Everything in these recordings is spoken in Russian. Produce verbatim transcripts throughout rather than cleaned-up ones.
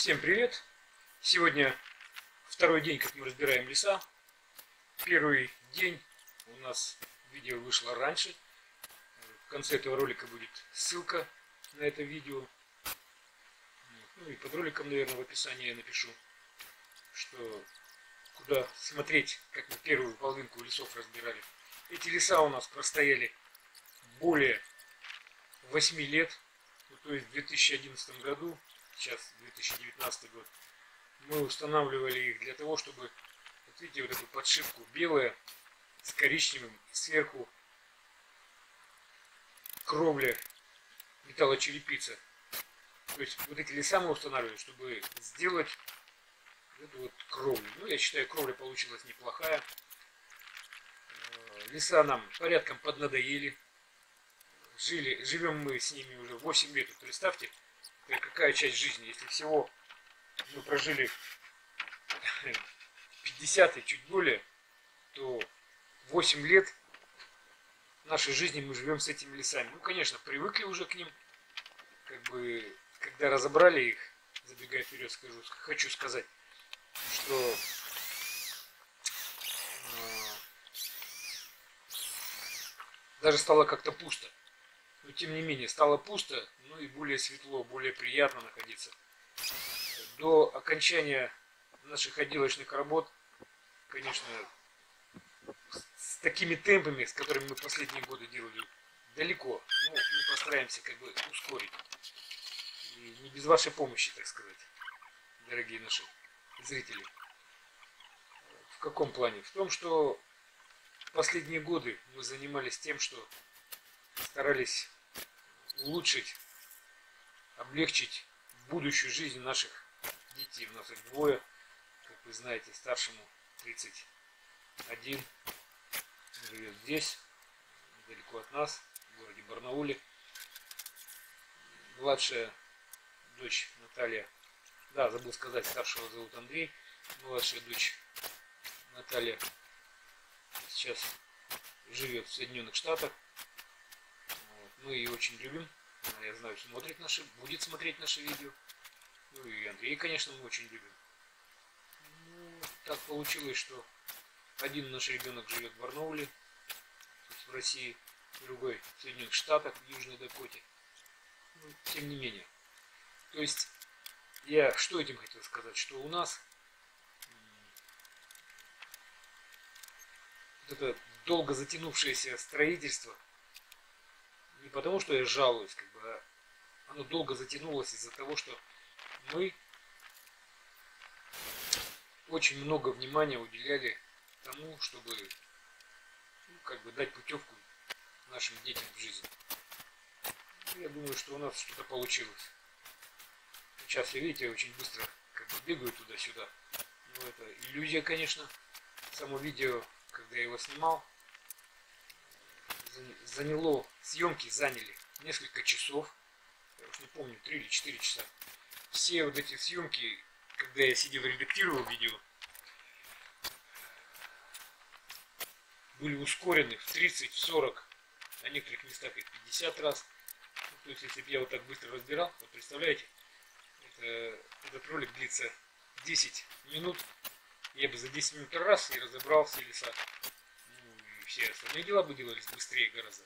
Всем привет! Сегодня второй день, как мы разбираем леса. Первый день у нас видео вышло раньше. В конце этого ролика будет ссылка на это видео. Ну и под роликом, наверное, в описании я напишу, что куда смотреть, как мы первую половинку лесов разбирали. Эти леса у нас простояли более восьми лет. Ну, то есть в две тысячи одиннадцатом году, сейчас две тысячи девятнадцатый год, мы устанавливали их для того, чтобы, вот видите, вот эту подшивку белая с коричневым, сверху кровля металлочерепица. То есть вот эти леса мы устанавливали, чтобы сделать эту вот кровлю. Ну, я считаю, кровля получилась неплохая. Леса нам порядком поднадоели. Жили, живем мы с ними уже восемь лет. Вот представьте, какая часть жизни, если всего мы прожили пятьдесят и чуть более, то восемь лет нашей жизни мы живем с этими лесами. Ну, конечно, привыкли уже к ним. Как бы, когда разобрали их, забегая вперед, скажу, хочу сказать, что э, даже стало как-то пусто. Но тем не менее, стало пусто, ну и более светло, более приятно находиться. До окончания наших отделочных работ, конечно, с такими темпами, с которыми мы последние годы делали, далеко. Ну, мы постараемся как бы ускорить. И не без вашей помощи, так сказать, дорогие наши зрители. В каком плане? В том, что последние годы мы занимались тем, что старались улучшить, облегчить будущую жизнь наших детей. У нас их двое, как вы знаете, старшему тридцать один, живет здесь, недалеко от нас, в городе Барнауле. Младшая дочь Наталья, да, забыл сказать, старшего зовут Андрей, младшая дочь Наталья сейчас живет в Соединенных Штатах. Мы ее очень любим. Она, я знаю, смотрит наши, будет смотреть наши видео. Ну и Андрея, конечно, мы очень любим. Ну, так получилось, что один наш ребенок живет в Барнауле, в России, другой в Соединенных Штатах, в Южной Дакоте. Ну, тем не менее. То есть, я что этим хотел сказать? Что у нас вот это долго затянувшееся строительство, не потому, что я жалуюсь, как бы, а оно долго затянулось из-за того, что мы очень много внимания уделяли тому, чтобы, ну, как бы дать путевку нашим детям в жизнь. Я думаю, что у нас что-то получилось. Сейчас, видите, очень быстро как бы бегаю туда-сюда. Ну, это иллюзия, конечно. Само видео, когда я его снимал, заняло, съемки заняли несколько часов, я уж не помню, три или четыре часа. Все вот эти съемки, когда я сидел редактировал видео, были ускорены в тридцать, сорок, на некоторых местах и пятьдесят раз. То есть, если бы я вот так быстро разбирал, вот представляете, это, этот ролик длится десять минут, я бы за десять минут раз и разобрал все леса. Все остальные дела бы делались быстрее гораздо.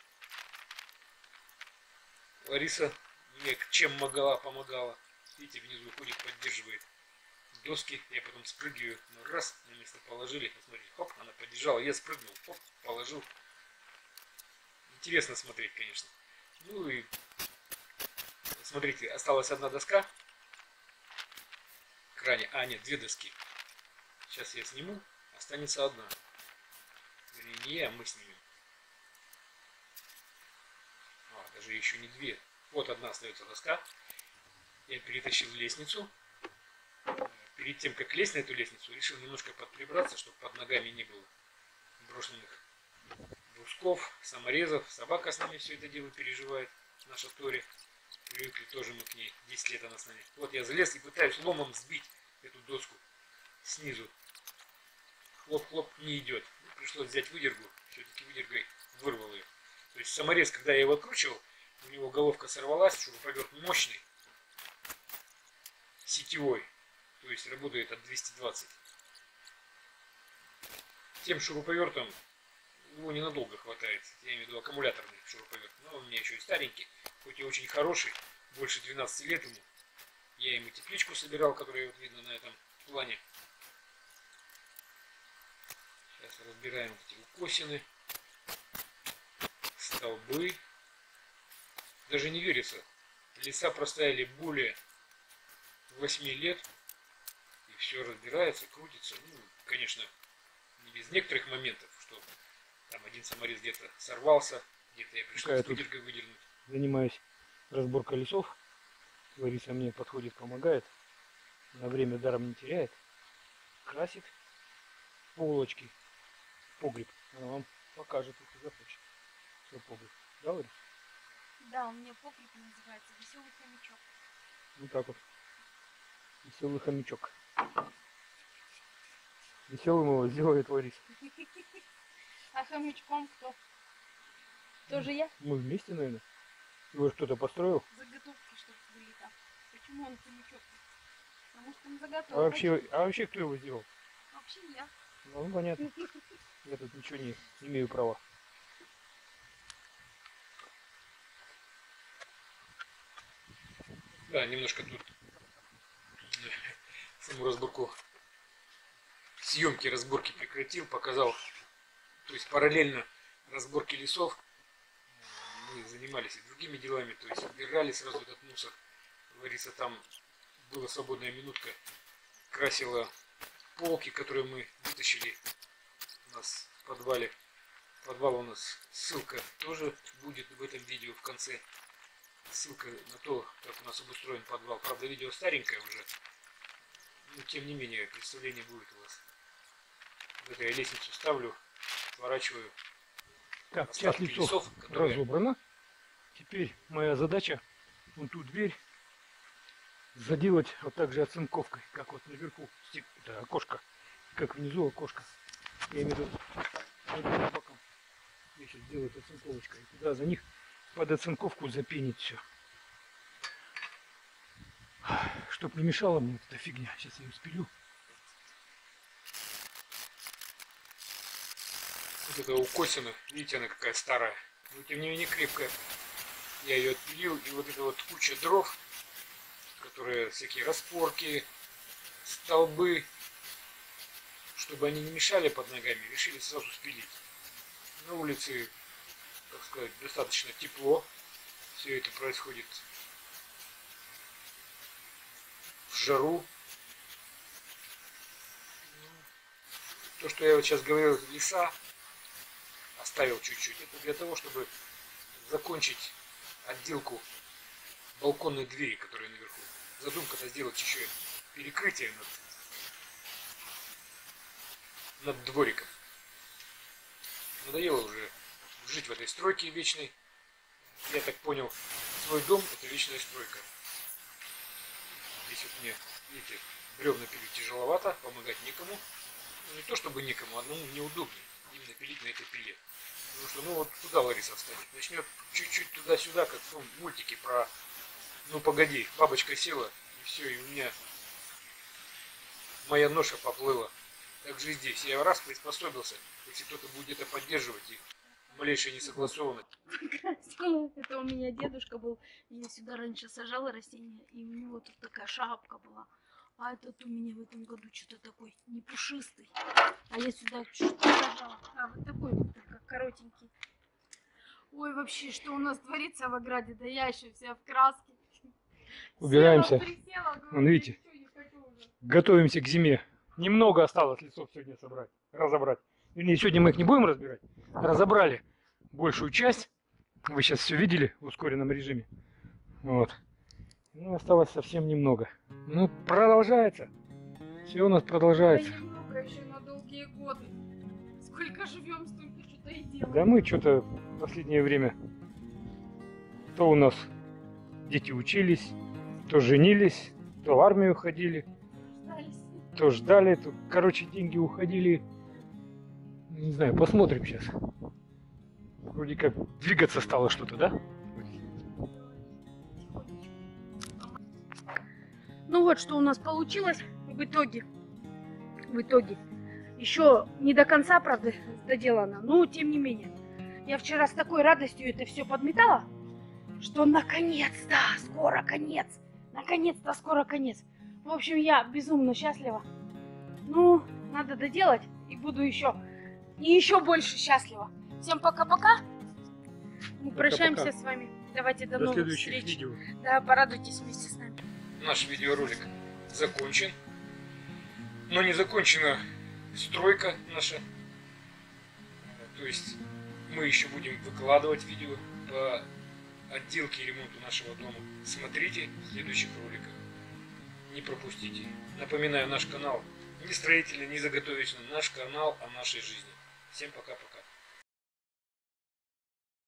Лариса мне чем могла, помогала. Видите, внизу ходит, поддерживает доски. Я потом спрыгиваю, ну, раз, на место положили. Посмотрите, хоп, она поддержала, я спрыгнул, хоп, положил. Интересно смотреть, конечно. Ну и смотрите, осталась одна доска. В кране, а нет, две доски. Сейчас я сниму, останется одна. Не я, мы снимем. А, даже еще не две. Вот одна остается доска. Я перетащил лестницу. Перед тем, как лезть на эту лестницу, решил немножко подприбраться, чтобы под ногами не было брошенных брусков, саморезов. Собака с нами все это дело переживает. Наша Тори. Привыкли тоже мы к ней. десять лет она с нами. Вот я залез и пытаюсь ломом сбить эту доску снизу. Хлоп-хлоп, не идет. Пришлось взять выдергу, все-таки выдергой вырвал ее. То есть саморез, когда я его откручивал, у него головка сорвалась, шуруповерт мощный, сетевой, то есть работает от двухсот двадцати. Тем шуруповертом его ненадолго хватает, я имею в виду аккумуляторный шуруповерт, но он у меня еще и старенький, хоть и очень хороший, больше двенадцати лет ему. Я ему тепличку собирал, которая вот видно на этом плане. Сейчас разбираем вот эти укосины, столбы. Даже не верится, леса простояли более восьми лет, и все разбирается, крутится. Ну, конечно, не без некоторых моментов, что там один саморез где-то сорвался, где-то я пришлось выдержкой выдернуть. Занимаюсь разборкой лесов. Лариса мне подходит, помогает. На время даром не теряет. Красит полочки. Погреб. Она вам покажет, если захочет. Что погреб. Да, Лариса? Да, у меня погреб называется «Веселый хомячок». Вот так вот. Веселый хомячок. Веселым его сделает Лариса. А хомячком кто? Тоже я? Мы вместе, наверное. Его что-то построил? Заготовки, чтобы были там. Почему он хомячок? Потому что он А заготовил. вообще, а вообще кто его сделал? Вообще я. Ну, понятно. Я тут ничего не имею права. Да, немножко тут саму разборку, съемки разборки прекратил, показал, то есть параллельно разборке лесов мы занимались и другими делами, то есть убирали сразу этот мусор. Лариса там была свободная минутка, красила полки, которые мы вытащили у нас в подвале. Подвал у нас, ссылка тоже будет в этом видео в конце. Ссылка на то, как у нас обустроен подвал. Правда, видео старенькое уже, но тем не менее представление будет у вас. Вот это я лестницу ставлю, сворачиваю. Так, часть лесов, лесов которые... разобрана. Теперь моя задача вон ту дверь заделать вот так же оцинковкой, как вот наверху это окошко, как внизу окошко. Я имею в виду вот боком. Я сейчас сделаю оцинковочкой. Туда за них под оцинковку запенить все. Чтоб не мешала мне эта фигня. Сейчас я ее спилю. Вот это укосина, видите, она какая старая, но тем не менее крепкая. Я ее отпилил, и вот эта вот куча дров, которые всякие распорки, столбы, чтобы они не мешали под ногами, решили сразу спилить. На улице, так сказать, достаточно тепло. Все это происходит в жару. То, что я вот сейчас говорил, леса оставил чуть-чуть, это для того, чтобы закончить отделку балконной двери, которая наверху. Задумка-то сделать еще перекрытие над, над двориком. Надоело уже жить в этой стройке вечной. Я так понял, свой дом — это вечная стройка. Здесь вот мне, видите, бревна пилить тяжеловато, помогать никому. Ну, не то чтобы никому, одному неудобнее именно пилить на этой пиле. Потому что, ну вот туда Лариса встанет, начнет чуть-чуть туда-сюда, как в том мультике про «Ну погоди», бабочка села, и все, и у меня моя ноша поплыла. Так же и здесь. Я раз приспособился, если кто-то будет это поддерживать, и малейшая несогласованность. Это у меня дедушка был, я сюда раньше сажала растения, и у него тут такая шапка была. А этот у меня в этом году что-то такой не пушистый. А я сюда что-то сажала. А вот такой вот, как коротенький. Ой, вообще, что у нас творится в ограде? Да я еще вся в краске. Убираемся. Села, присела, говорю, вон видите, готовимся к зиме. Немного осталось лесов сегодня собрать, разобрать. Вернее, сегодня мы их не будем разбирать. Разобрали большую часть. Вы сейчас все видели в ускоренном режиме. Вот. Ну, осталось совсем немного. Ну, продолжается. Все у нас продолжается. Да немного еще на долгие годы. Сколько живем, столько что-то и делаем. Да мы что-то в последнее время то у нас дети учились, то женились, то в армию ходили, то ждали, то, короче, деньги уходили. Не знаю, посмотрим сейчас. Вроде как двигаться стало что-то, да? Ну вот, что у нас получилось в итоге. В итоге. Еще не до конца, правда, доделано, но тем не менее. Я вчера с такой радостью это все подметала, что наконец-то скоро конец. Наконец-то скоро конец. В общем, я безумно счастлива. Ну, надо доделать, и буду еще, и еще больше счастлива. Всем пока-пока. Мы пока прощаемся пока. с вами. Давайте до, до новых следующих встреч. Видео. Да, порадуйтесь вместе с нами. Наш видеоролик закончен, но не закончена стройка наша. То есть мы еще будем выкладывать видео по отделке и ремонту нашего дома. Смотрите в следующих роликах. Не пропустите. Напоминаю, наш канал не строительный, не заготовительный. Наш канал о нашей жизни. Всем пока-пока.